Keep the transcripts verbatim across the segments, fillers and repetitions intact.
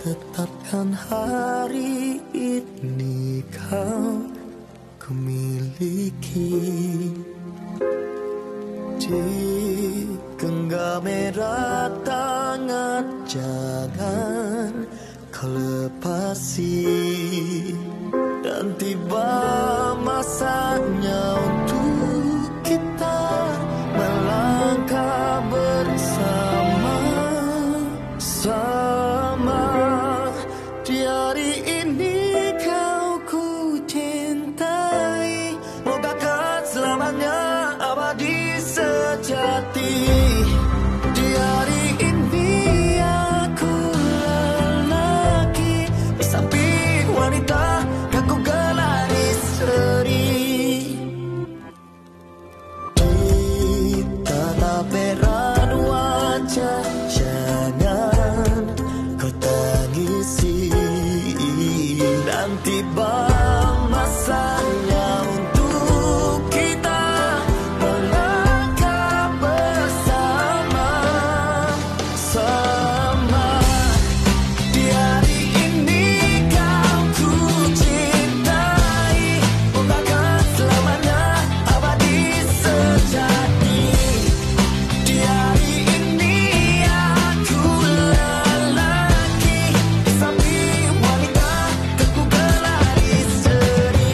Tetapkan hari ini kau kumiliki. Di genggam erat tangan jangan kau lepasi. Dan tiba masanya untuk kita melangkah bersama. Sama di hari ini kau ku cintai. Moga kau selamanya abadi sejati. Di hari ini aku lelaki, di samping wanita yang ku gelari seri. Di tatap erat wajah jangan kau tangisi. Dan tiba masanya untuk kita melangkah bersama. Sama di hari ini kau ku cintai. Moga kau selamanya abadi sejati. Di hari ini aku lelaki, di samping wanita yang ku gelari seri.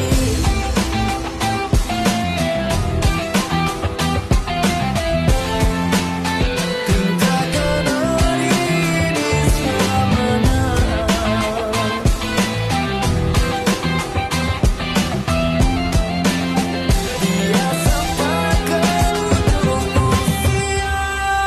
Tinggalkan hari ini selamanya. Dia sampai ke ujung usia.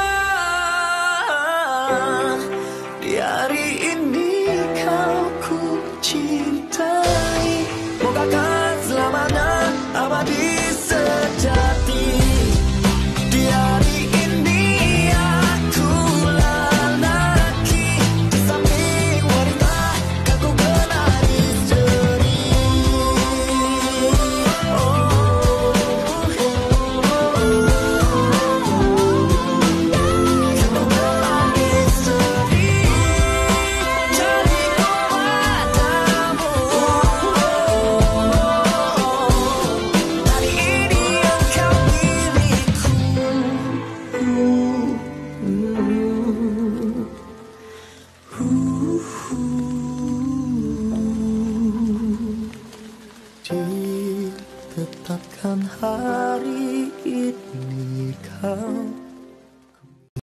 Di hari ini kau ku cintai. Moga kau selamanya abadi sejati. Di hari ini aku lelaki, di samping wanita yang ku gelari seri. Ditetapkan hari